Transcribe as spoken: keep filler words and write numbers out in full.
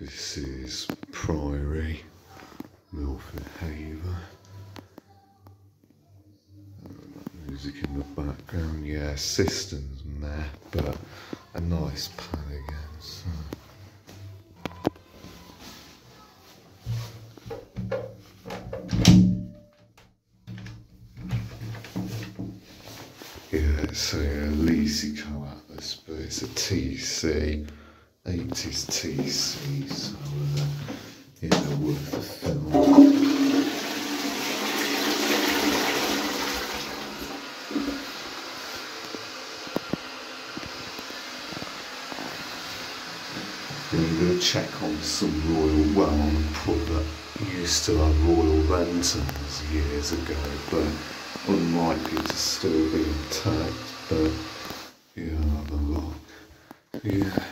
This is Priory, Milford Haven. Music in the background, yeah, system's meh, but a nice pad again. So. Yeah, it's a Lecico Atlas, but it's a T C, eighties T C, so uh, yeah, worth the film. I'm going to check on some Royal, well, on a pub that used to have Royal Renton's years ago, but unlikely to still be intact, but yeah, I'll have a look. Yeah.